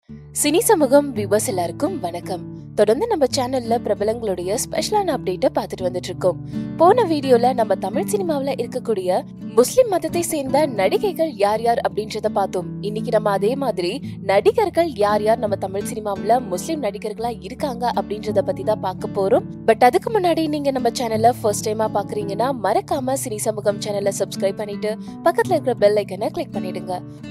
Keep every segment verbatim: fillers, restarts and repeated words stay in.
Cine சமூகம் viewers எல்லாருக்கும் வணக்கம். தொடர்ந்து நம்ம சேனல்ல பிரபலங்களுடைய ஸ்பெஷலான அப்டேட்டை பார்த்துட்டு வந்துட்டு இருக்கோம். போன வீடியோல நம்ம தமிழ் சினிமாவில இருக்கக்கூடிய முஸ்லிம் மதத்தை சேர்ந்த நடிகைகள் யார் யார் அப்படின்றத பார்த்தோம். இன்னைக்கு நம்ம அதே மாதிரி நடிகர்கள் யார் யார் நம்ம தமிழ் சினிமாவில முஸ்லிம் நடிகர்களா இருக்காங்க அப்படின்றத பத்தி தான் பார்க்க போறோம். பட் அதுக்கு முன்னாடி நீங்க நம்ம சேனல்ல ஃபர்ஸ்ட் டைமா பாக்குறீங்கன்னா மறக்காம சினி சமூகம் சேனலை சப்ஸ்கிரைப் பண்ணிட்டு பக்கத்துல இருக்கிற பெல் ஐக்கனை கிளிக் பண்ணிடுங்க.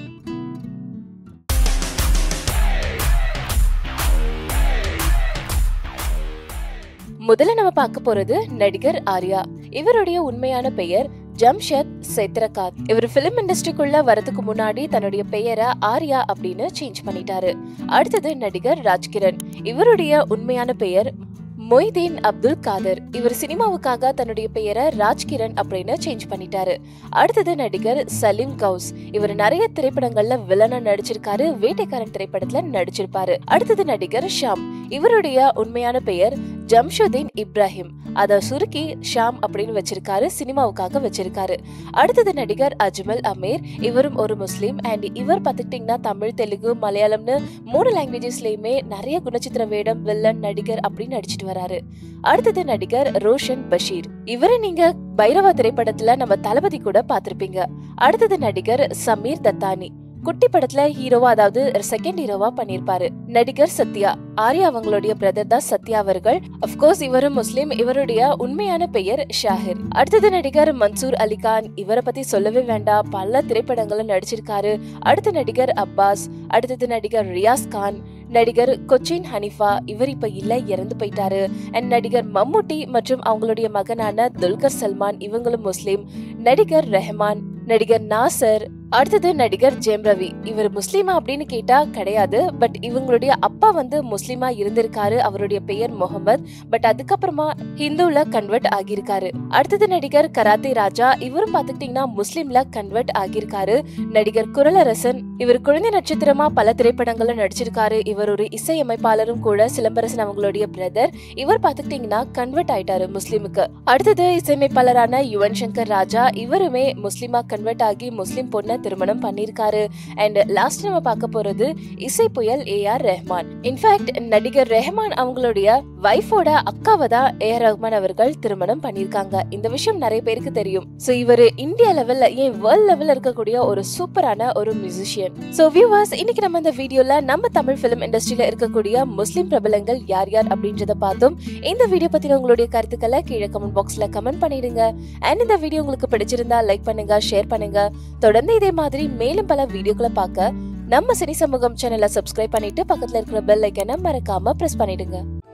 முதல்ல நம்ம பார்க்க போறது நடிகர் ஆர்யா. இவருடைய உண்மையான பெயர் ஜம்ஷத் சேத்ரகாத். இவர் பிலிம் இண்டஸ்ட்ரிக்குள்ள வரதுக்கு முன்னாடி தன்னுடைய பெயரை ஆர்யா அப்படின்னு சேஞ்ச் பண்ணிட்டாரு. அடுத்தது நடிகர் ராஜ்கிரண். இவருடைய உண்மையான பெயர் மொய்தீன் அப்துல் காதர். இவர் சினிமாவுக்காக தன்னுடைய பெயரை ராஜ்கிரண் அப்படின்னு சேஞ்ச் பண்ணிட்டாரு. அடுத்தது நடிகர் சலீம் கவுஸ். இவர் நிறைய திரைப்படங்கள்ல வில்லனா நடிச்சிருக்காரு. வேட்டைக்காரன் திரைப்படத்துல நடிச்சிருப்பாரு. அடுத்தது நடிகர் ஷாம். இவருடைய உண்மையான பெயர் ஜம்ஷுதீன் இப்ராஹிம். அத சுருக்கி ஷாம் அப்படின்னு வச்சிருக்காரு, சினிமாவுக்காக வச்சிருக்காரு. அடுத்தது நடிகர் அஜ்மல் அமீர். இவரும் ஒரு முஸ்லீம் அண்ட் இவர் பார்த்துக்கிட்டீங்கன்னா தமிழ், தெலுங்கு, மலையாளம்னு மூணு லாங்குவேஜஸ்லயுமே நிறைய குணச்சித்திர வேடம், வில்லன், நடிகர் அப்படின்னு நடிச்சிட்டு வராரு. அடுத்தது நடிகர் ரோஷன் பஷீர். இவரை நீங்க பைரவா திரைப்படத்துல நம்ம தளபதி கூட பாத்திருப்பீங்க. அடுத்தது நடிகர் சமீர் தத்தானி. குட்டி படத்துல ஹீரோவா, அதாவது செகண்ட் ஹீரோவா பண்ணிருப்பாரு. நடிகர் சத்யா. ஆர்யா அவங்களுடைய பிரதர் தான் சத்யா அவர்கள். அப்கோர்ஸ் இவரும் முஸ்லிம். இவருடைய உண்மையான பெயர் ஷாஹிர். அடுத்தது நடிகர் மன்சூர் அலிகான். இவரை பத்தி சொல்லவே வேண்டாம், பல திரைப்படங்கள்ல நடிச்சிருக்காரு. அடுத்த நடிகர் அப்பாஸ். அடுத்தது நடிகர் ரியாஸ் கான். நடிகர் கொச்சின் ஹனிஃபா. இவர் இப்ப இல்ல, இறந்து போயிட்டாரு. அண்ட் நடிகர் மம்முட்டி மற்றும் அவங்களுடைய மகனான துல்கர் சல்மான், இவங்களும் முஸ்லிம். நடிகர் ரெஹமான், நடிகர் நாசர். அடுத்தது நடிகர் ஜெயம் ரவி. இவர் முஸ்லிமா அப்படின்னு கேட்டா கிடையாது. பட் இவங்களுடைய அப்பா வந்து முஸ்லிமா இருந்திருக்காரு. அவருடைய பெயர் முகமது. பட் அதுக்கப்புறமா ஹிந்துல கன்வெர்ட் ஆகியிருக்காரு. அடுத்தது நடிகர் கராத்தே ராஜா. இவரும் பாத்துக்கிட்டீங்கன்னா முஸ்லிம்ல கன்வெர்ட் ஆகியிருக்காரு. நடிகர் குரலரசன். இவர் குழந்தை நட்சத்திரமா பல திரைப்படங்கள்ல நடிச்சிருக்காரு. இவர் ஒரு இசையமைப்பாளரும் கூட. சிலம்பரசன் அவங்களுடைய பிரதர். இவர் பாத்துக்கிட்டீங்கன்னா கன்வெர்ட் ஆயிட்டாரு முஸ்லிமுக்கு. அடுத்தது இசையமைப்பாளரான யுவன் சங்கர் ராஜா. இவருமே முஸ்லிமா கன்வெர்ட் ஆகி முஸ்லிம் பொண்ணு திருமணம் பண்ணிருக்காரு. அண்ட் லாஸ்ட் நம்ம பார்க்க போறது இசை புயல் ஏ ஆர் ரஹ்மான். இன்ஃபேக்ட் நடிகர் ரெஹமான் அவங்களுடைய வைஃபோட அக்காவை தான் ஏ ஆர் ரஹ்மான் அவர்கள் திருமணம் பண்ணிருக்காங்க. இந்த விஷயம் நிறைய பேருக்கு தெரியும். சோ இவரு இந்தியா லெவல்ல, ஏன் வேர்ல்ட் லெவல்ல இருக்கக்கூடிய ஒரு சூப்பரான ஒரு மியூசிஷியன். சோ வியூவர்ஸ், இன்னைக்கு நம்ம இந்த வீடியோல நம்ம தமிழ் பிலிம் இண்டஸ்ட்ரியில இருக்கக்கூடிய முஸ்லிம் பிரபலங்கள் யார் யார் அப்படின்றத பார்த்தோம். இந்த வீடியோ பத்தின உங்களுடைய கருத்துக்களை கீழே கமெண்ட் பாக்ஸ்ல கமெண்ட் பண்ணிடுங்க. அண்ட் இந்த வீடியோ உங்களுக்கு பிடிச்சிருந்தா லைக் பண்ணுங்க, ஷேர் பண்ணுங்க. தொடர்ந்து இதே மாதிரி மேலும் பல வீடியோக்களை பார்க்க நம்ம சினி சமூகம் சேனலை சப்ஸ்கிரைப் பண்ணிட்டு பக்கத்துல இருக்கிற பெல் ஐக்கனை மறக்காம பிரஸ் பண்ணிடுங்க.